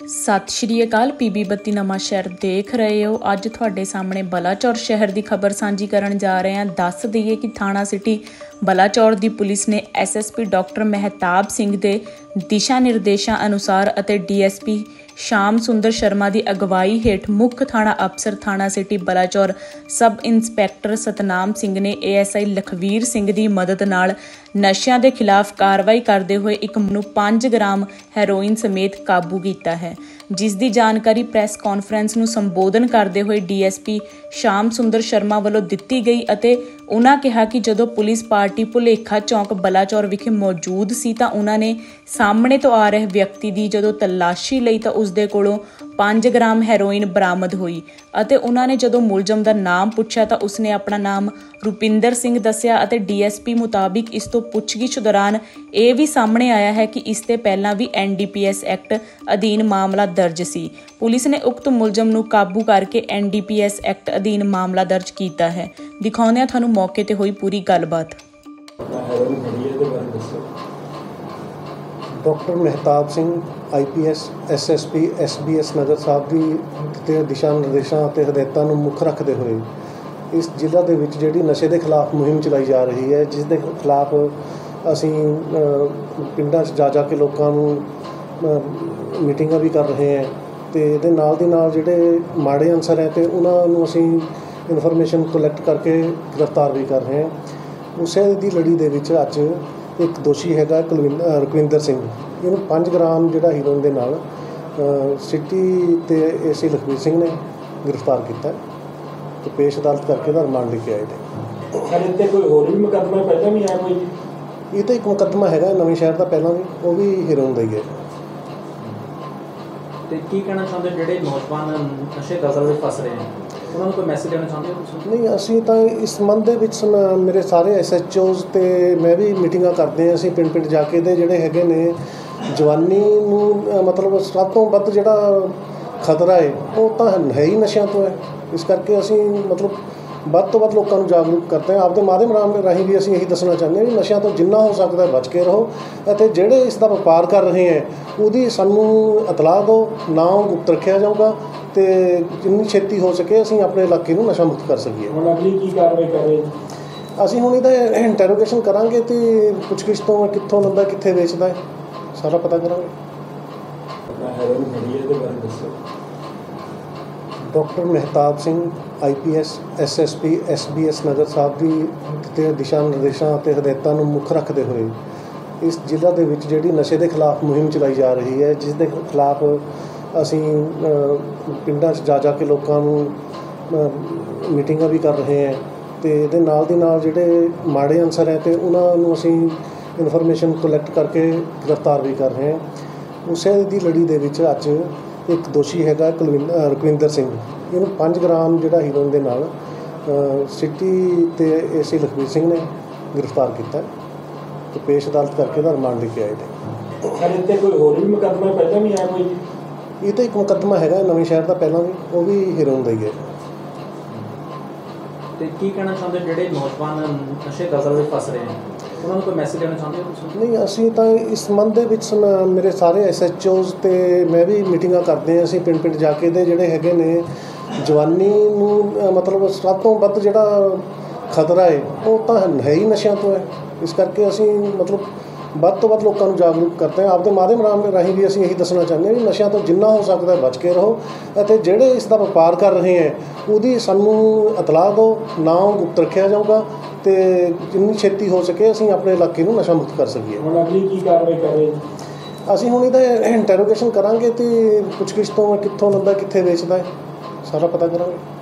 ਸਤਿ ਸ਼੍ਰੀ ਅਕਾਲ। ਪੀਬੀ 32 ਨਵਾਂ ਸ਼ਹਿਰ ਦੇਖ ਰਹੇ ਹੋ। ਅੱਜ ਤੁਹਾਡੇ ਸਾਹਮਣੇ ਬਲਾਚੌਰ ਸ਼ਹਿਰ ਦੀ ਖਬਰ ਸਾਂਝੀ ਕਰਨ ਜਾ ਰਹੇ ਹਾਂ। ਦੱਸ ਦਈਏ ਕਿ ਥਾਣਾ ਸਿਟੀ ਬਲਾਚੌਰ ਦੀ ਪੁਲਿਸ ਨੇ ਐਸਐਸਪੀ ਡਾਕਟਰ ਮਹਿਤਾਬ ਸਿੰਘ ਦੇ ਦਿਸ਼ਾ ਨਿਰਦੇਸ਼ਾਂ ਅਨੁਸਾਰ ਅਤੇ ਡੀਐਸਪੀ ਸ਼ਾਮ ਸੁੰਦਰ ਸ਼ਰਮਾ ਦੀ ਅਗਵਾਈ ਹੇਠ ਮੁੱਖ ਥਾਣਾ ਅਫਸਰ ਥਾਣਾ city Balachaur sub inspector Satnam Singh ਨੇ ਏਐਸਆਈ ਲਖਵੀਰ ਸਿੰਘ ਦੀ ਮਦਦ ਨਾਲ ਨਸ਼ਿਆਂ ਦੇ ਖਿਲਾਫ ਕਾਰਵਾਈ ਕਰਦੇ ਹੋਏ ਇੱਕ ਨੂੰ 5 ਗ੍ਰਾਮ ਹੈਰੋਇਨ ਸਮੇਤ ਕਾਬੂ ਕੀਤਾ ਹੈ, ਜਿਸ ਦੀ ਜਾਣਕਾਰੀ ਪ੍ਰੈਸ ਕਾਨਫਰੰਸ ਨੂੰ ਸੰਬੋਧਨ ਕਰਦੇ ਹੋਏ ਡੀਐਸਪੀ ਸ਼ਾਮ ਸੁੰਦਰ ਸ਼ਰਮਾ ਵੱਲੋਂ ਦਿੱਤੀ ਗਈ ਅਤੇ ਉਹਨਾਂ ਕਿਹਾ ਕਿ ਜਦੋਂ ਪੁਲਿਸ ਪਾਰਟੀ ਭੁਲੇਖਾ ਚੌਂਕ ਬਲਾਚੌਰ ਵਿਖੇ ਮੌਜੂਦ ਸੀ ਤਾਂ ਉਹਨਾਂ ਨੇ ਸਾਹਮਣੇ ਤੋਂ ਆ ਰਹੇ ਵਿਅਕਤੀ ਦੀ ਜਦੋਂ ਤਲਾਸ਼ੀ ਲਈ ਤਾਂ ਉਸ ਦੇ ਕੋਲੋਂ 5 ਗ੍ਰਾਮ ਹੈਰੋਇਨ ਬਰਾਮਦ ਹੋਈ ਅਤੇ ਉਹਨਾਂ ਨੇ ਜਦੋਂ ਮੁਲਜ਼ਮ ਦਾ ਨਾਮ ਪੁੱਛਿਆ ਤਾਂ ਉਸਨੇ ਆਪਣਾ ਨਾਮ ਰੁਪਿੰਦਰ ਸਿੰਘ ਦੱਸਿਆ ਅਤੇ ਡੀਐਸਪੀ ਮੁਤਾਬਿਕ ਇਸ ਤੋਂ ਪੁੱਛਗਿੱਛ ਦੌਰਾਨ ਇਹ ਵੀ ਸਾਹਮਣੇ ਆਇਆ ਹੈ ਕਿ ਇਸ ਤੇ ਪਹਿਲਾਂ ਵੀ ਐਨਡੀਪੀਐਸ ਐਕਟ ਅਧੀਨ ਮਾਮਲਾ ਦਰਜ ਸੀ। ਪੁਲਿਸ ਨੇ ਉਕਤ ਮੁਲਜ਼ਮ ਨੂੰ ਕਾਬੂ ਕਰਕੇ ਐਨਡੀਪੀਐਸ ਐਕਟ ਅਧੀਨ ਮਾਮਲਾ ਦਰਜ ਕੀਤਾ ਹੈ। ਦਿਖਾਉਂਦੇ ਹਾਂ ਤੁਹਾਨੂੰ ਮੌਕੇ ਤੇ ਹੋਈ ਪੂਰੀ ਗੱਲਬਾਤ। Doctor Mehtab Singh IPS SSP SBS Nagar ਸਾਹਿਬ ਦੀ ਦਿੱਤੇ ਦਿਸ਼ਾ ਨਿਰਦੇਸ਼ਾਂ ਅਤੇ ਹਦਾਇਤਾਂ ਨੂੰ ਮੁੱਖ ਰੱਖਦੇ ਹੋਏ ਇਸ ਜ਼ਿਲ੍ਹਾ ਦੇ ਵਿੱਚ ਜਿਹੜੀ ਨਸ਼ੇ ਦੇ ਖਿਲਾਫ ਮੁਹਿੰਮ ਚਲਾਈ ਜਾ ਰਹੀ ਹੈ, ਜਿਸ ਦੇ ਖਿਲਾਫ ਅਸੀਂ ਪਿੰਡਾਂ 'ਚ ਜਾ ਕੇ ਲੋਕਾਂ ਨੂੰ ਮੀਟਿੰਗਾਂ ਵੀ ਕਰ ਰਹੇ ਹਾਂ ਅਤੇ ਇਹਦੇ ਨਾਲ ਦੀ ਨਾਲ ਜਿਹੜੇ ਮਾੜੇ ਅਨਸਰ ਹੈ ਅਤੇ ਉਹਨਾਂ ਨੂੰ ਅਸੀਂ ਇਨਫੋਰਮੇਸ਼ਨ ਕਲੈਕਟ ਕਰਕੇ ਗ੍ਰਿਫਤਾਰ ਵੀ ਕਰ ਰਹੇ ਹਾਂ। ਉਸੇ ਦੀ ਲੜੀ ਦੇ ਵਿੱਚ ਅੱਜ ਇੱਕ ਦੋਸ਼ੀ ਹੈਗਾ ਰੁਪਿੰਦਰ ਸਿੰਘ, ਇਹਨੂੰ 5 ਗ੍ਰਾਮ ਜਿਹੜਾ ਹੀਰੋਇਨ ਦੇ ਨਾਲ ਸਿਟੀ ਤੇ ਏਸੀ ਲਖਵੀਰ ਸਿੰਘ ਨੇ ਗ੍ਰਿਫਤਾਰ ਕੀਤਾ ਅਤੇ ਪੇਸ਼ ਅਦਾਲਤ ਕਰਕੇ ਇਹਦਾ ਰਿਮਾਂਡ ਲੈ ਕੇ ਆਏ ਨੇ। ਸਰ ਇੱਥੇ ਕੋਈ ਹੋਰ ਵੀ ਮੁਕੱਦਮਾ ਪਹਿਲਾਂ ਵੀ ਆਇਆ ਕੋਈ? ਇਹ ਤਾਂ ਇੱਕ ਮੁਕੱਦਮਾ ਹੈਗਾ ਨਵੇਂ ਸ਼ਹਿਰ ਦਾ ਪਹਿਲਾਂ ਵੀ, ਉਹ ਵੀ ਹੀਰੋਇਨ ਦਾ ਹੀ ਹੈ। ਤੇ ਕੀ ਕਹਿਣਾ ਚਾਹੁੰਦੇ ਜਿਹੜੇ ਨੌਜਵਾਨ ਨਸ਼ੇ ਦਲਦਲ ਵਿੱਚ ਫਸ ਰਹੇ ਹਨ, ਉਹਨਾਂ ਨੂੰ ਕੋਈ ਮੈਸੇਜ ਦੇਣਾ ਚਾਹੁੰਦੇ ਹੋ ਤੁਸੀਂ? ਨਹੀਂ, ਅਸੀਂ ਤਾਂ ਇਸ ਸੰਬੰਧ ਦੇ ਵਿੱਚ ਮੇਰੇ ਸਾਰੇ SHOs ਅਤੇ ਮੈਂ ਵੀ ਮੀਟਿੰਗਾਂ ਕਰਦੇ ਹਾਂ। ਅਸੀਂ ਪਿੰਡ ਪਿੰਡ ਜਾ ਕੇ ਦੇ ਜਿਹੜੇ ਹੈਗੇ ਨੇ ਜਵਾਨੀ ਨੂੰ ਮਤਲਬ ਸਭ ਤੋਂ ਵੱਧ ਜਿਹੜਾ ਖਤਰਾ ਹੈ ਉਹ ਤਾਂ ਹੈ ਹੀ ਨਸ਼ਿਆਂ ਤੋਂ ਹੈ। ਇਸ ਕਰਕੇ ਅਸੀਂ ਮਤਲਬ ਵੱਧ ਤੋਂ ਵੱਧ ਲੋਕਾਂ ਨੂੰ ਜਾਗਰੂਕ ਕਰਦੇ ਹਾਂ। ਆਪਦੇ ਮਾਧਿਅਮ ਰਾਹੀਂ ਵੀ ਅਸੀਂ ਇਹੀ ਦੱਸਣਾ ਚਾਹੁੰਦੇ ਹਾਂ ਵੀ ਨਸ਼ਿਆਂ ਤੋਂ ਜਿੰਨਾ ਹੋ ਸਕਦਾ ਬਚ ਕੇ ਰਹੋ ਅਤੇ ਜਿਹੜੇ ਇਸ ਦਾ ਵਪਾਰ ਕਰ ਰਹੇ ਹੈ ਉਹਦੀ ਸਾਨੂੰ ਇਤਲਾਹ ਦਿਓ, ਨਾ ਉਹ ਗੁਪਤ ਰੱਖਿਆ ਜਾਊਗਾ ਅਤੇ ਜਿੰਨੀ ਛੇਤੀ ਹੋ ਸਕੇ ਅਸੀਂ ਆਪਣੇ ਇਲਾਕੇ ਨੂੰ ਨਸ਼ਾ ਮੁਕਤ ਕਰ ਸਕੀਏ। ਹੁਣ ਅਗਲੀ ਕੀ ਕਾਰਵਾਈ ਕਰ ਰਹੇ? ਅਸੀਂ ਹੁਣ ਇਹਦਾ ਇੰਟਰੋਗੇਸ਼ਨ ਕਰਾਂਗੇ ਅਤੇ ਪੁੱਛਗਿੱਛ ਤੋਂ ਕਿੱਥੋਂ ਲੈਂਦਾ ਕਿੱਥੇ ਵੇਚਦਾ ਹੈ ਸਾਰਾ ਪਤਾ ਕਰਾਂਗੇ। Doctor Mehtab Singh IPS SSP SBS Nagar ਸਾਹਿਬ ਦੀ ਦਿੱਤੇ ਦਿਸ਼ਾ ਨਿਰਦੇਸ਼ਾਂ ਅਤੇ ਹਦਾਇਤਾਂ ਨੂੰ ਮੁੱਖ ਰੱਖਦੇ ਹੋਏ ਇਸ ਜ਼ਿਲ੍ਹਾ ਦੇ ਵਿੱਚ ਜਿਹੜੀ ਨਸ਼ੇ ਦੇ ਖਿਲਾਫ ਮੁਹਿੰਮ ਚਲਾਈ ਜਾ ਰਹੀ ਹੈ, ਜਿਸ ਦੇ ਖਿਲਾਫ ਅਸੀਂ ਪਿੰਡਾਂ 'ਚ ਜਾ ਕੇ ਲੋਕਾਂ ਨੂੰ ਮੀਟਿੰਗਾਂ ਵੀ ਕਰ ਰਹੇ ਹਾਂ ਅਤੇ ਇਹਦੇ ਨਾਲ ਦੀ ਨਾਲ ਜਿਹੜੇ ਮਾੜੇ ਅਨਸਰ ਹੈ ਅਤੇ ਉਹਨਾਂ ਨੂੰ ਅਸੀਂ ਇਨਫੋਰਮੇਸ਼ਨ ਕਲੈਕਟ ਕਰਕੇ ਗ੍ਰਿਫਤਾਰ ਵੀ ਕਰ ਰਹੇ ਹਾਂ। ਉਸੇ ਦੀ ਲੜੀ ਦੇ ਵਿੱਚ ਅੱਜ ਇੱਕ ਦੋਸ਼ੀ ਹੈਗਾ ਰੁਪਿੰਦਰ ਸਿੰਘ, ਇਹਨੂੰ 5 ਗ੍ਰਾਮ ਜਿਹੜਾ ਹੀਰੋਇਨ ਦੇ ਨਾਲ ਸਿਟੀ ਤੇ ਏਸੀ ਲਖਵੀਰ ਸਿੰਘ ਨੇ ਗ੍ਰਿਫਤਾਰ ਕੀਤਾ ਅਤੇ ਪੇਸ਼ ਅਦਾਲਤ ਕਰਕੇ ਇਹਦਾ ਰਿਮਾਂਡ ਲੈ ਕੇ ਆਏ ਨੇ। ਸਰ ਇੱਥੇ ਕੋਈ ਹੋਰ ਵੀ ਮੁਕੱਦਮਾ ਪਹਿਲਾਂ ਵੀ ਆਇਆ ਕੋਈ? ਇਹ ਤਾਂ ਇੱਕ ਮੁਕੱਦਮਾ ਹੈਗਾ ਨਵੇਂ ਸ਼ਹਿਰ ਦਾ ਪਹਿਲਾਂ ਵੀ, ਉਹ ਵੀ ਹੀਰੋਇਨ ਦਾ ਹੀ ਹੈ। ਤੇ ਕੀ ਕਹਿਣਾ ਚਾਹੁੰਦੇ ਜਿਹੜੇ ਨੌਜਵਾਨ ਨਸ਼ੇ ਦਲਦਲ ਵਿੱਚ ਫਸ ਰਹੇ ਹਨ, ਉਹਨਾਂ ਨੂੰ ਕੋਈ ਮੈਸੇਜ ਦੇਣਾ ਚਾਹੁੰਦੇ ਹੋ ਤੁਸੀਂ? ਨਹੀਂ, ਅਸੀਂ ਤਾਂ ਇਸ ਸੰਬੰਧ ਦੇ ਵਿੱਚ ਮੇਰੇ ਸਾਰੇ SHOs ਅਤੇ ਮੈਂ ਵੀ ਮੀਟਿੰਗਾਂ ਕਰਦੇ ਹਾਂ। ਅਸੀਂ ਪਿੰਡ ਪਿੰਡ ਜਾ ਕੇ ਦੇ ਜਿਹੜੇ ਹੈਗੇ ਨੇ ਜਵਾਨੀ ਨੂੰ ਮਤਲਬ ਸਭ ਤੋਂ ਵੱਧ ਜਿਹੜਾ ਖਤਰਾ ਹੈ ਉਹ ਤਾਂ ਹੈ ਹੀ ਨਸ਼ਿਆਂ ਤੋਂ ਹੈ। ਇਸ ਕਰਕੇ ਅਸੀਂ ਮਤਲਬ ਵੱਧ ਤੋਂ ਵੱਧ ਲੋਕਾਂ ਨੂੰ ਜਾਗਰੂਕ ਕਰਦੇ ਹਾਂ। ਆਪਦੇ ਮਾਧਿਅਮ ਰਾਹੀਂ ਵੀ ਅਸੀਂ ਇਹੀ ਦੱਸਣਾ ਚਾਹੁੰਦੇ ਹਾਂ ਵੀ ਨਸ਼ਿਆਂ ਤੋਂ ਜਿੰਨਾ ਹੋ ਸਕਦਾ ਬਚ ਕੇ ਰਹੋ ਅਤੇ ਜਿਹੜੇ ਇਸ ਦਾ ਵਪਾਰ ਕਰ ਰਹੇ ਹੈ ਉਹਦੀ ਸਾਨੂੰ ਇਤਲਾਹ ਦਿਓ, ਨਾ ਉਹ ਗੁਪਤ ਰੱਖਿਆ ਜਾਊਗਾ ਅਤੇ ਜਿੰਨੀ ਛੇਤੀ ਹੋ ਸਕੇ ਅਸੀਂ ਆਪਣੇ ਇਲਾਕੇ ਨੂੰ ਨਸ਼ਾ ਮੁਕਤ ਕਰ ਸਕੀਏ। ਹੁਣ ਅਗਲੀ ਕੀ ਕਾਰਵਾਈ ਕਰ ਰਹੇ? ਅਸੀਂ ਹੁਣ ਇਹਦਾ ਇੰਟਰੋਗੇਸ਼ਨ ਕਰਾਂਗੇ ਅਤੇ ਪੁੱਛਗਿੱਛ ਤੋਂ ਕਿੱਥੋਂ ਲੈਂਦਾ ਕਿੱਥੇ ਵੇਚਦਾ ਹੈ ਸਾਰਾ ਪਤਾ ਕਰਾਂਗੇ।